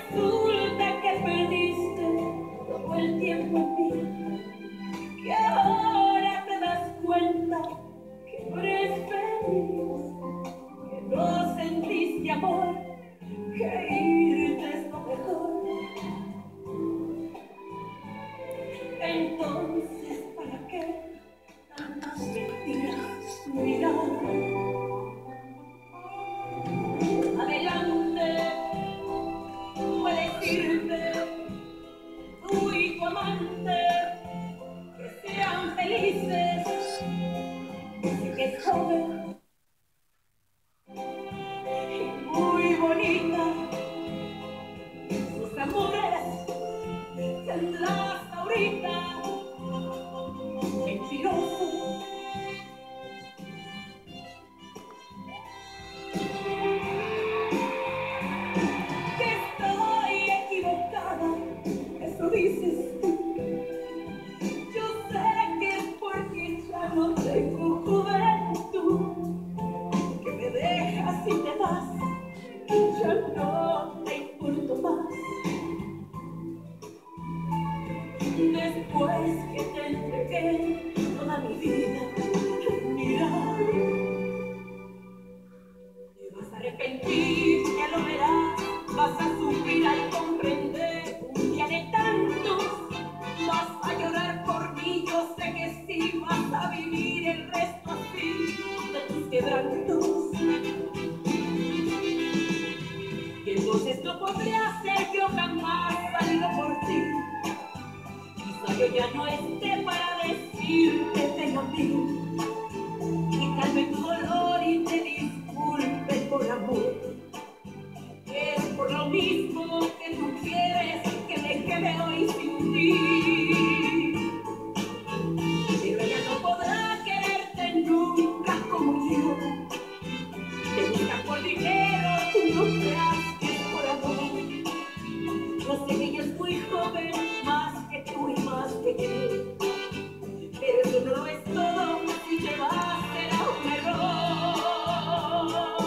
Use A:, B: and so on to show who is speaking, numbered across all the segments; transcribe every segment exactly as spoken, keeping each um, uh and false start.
A: resulta que perdiste todo el tiempo en mí, que ahora te das cuenta que no eres feliz, que no sentiste amor, que irte es lo mejor. Entonces, ¿para qué tantas mentiras? Mira, adelante, puedes irte, tú y tu amante, que sean felices. Dice que es joven y muy bonita, sus amores tendrás ahorita. Mentiroso, que estoy equivocada, eso dices tú. Yo sé que es porque ya no tengo juventud, que me dejas y te vas, ya no te importo más. Después que te entregué toda mi vida, mira, te vas a arrepentir, ya lo verás, vas a sufrir al comprender un día de tantos, vas a llorar por mí, yo sé que sí, vas a vivir el resto así de tus quebrantos. Y entonces no podré hacer yo jamás algo por ti. Yo ya no esté para decirte ven a mí y calme tu dolor y te disculpe por amor. Es por lo mismo que tú quieres que me quede hoy sin ti. Pero ella no podrá quererte nunca como yo. Te busca por dinero, tú no creas que es por amor. Yo sé que ella es muy joven, más que tú y más que yo, pero eso no lo es todo, si te vas será un error.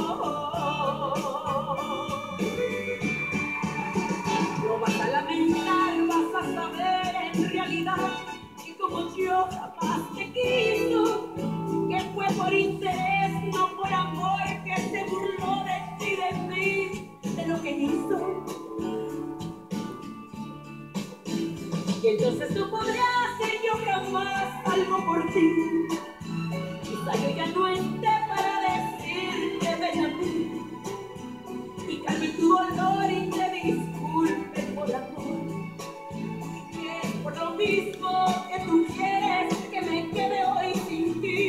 A: Lo vas a lamentar, vas a saber en realidad que como yo jamás te quiso, que fue por interés, no por amor, que se burló de ti, de mí, de lo que hizo. Y entonces no podré hacer yo jamás algo por ti. Quizá yo ya no esté para decirte ven a mí y calme tu dolor y te disculpe por amor. Que es por lo mismo que tú quieres que me quede hoy sin ti.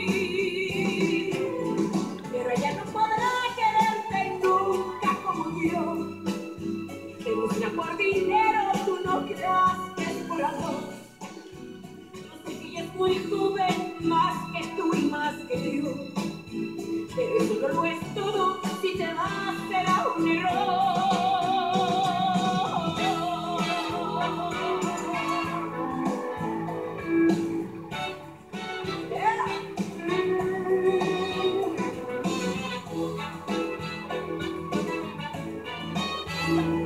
A: Pero ella no podrá quererte nunca como yo. Te busca por dinero, tú no creas por amor. Yo sé que ella es muy joven, más que tú y más que yo, pero eso no lo es todo, si te vas será un error. Yeah.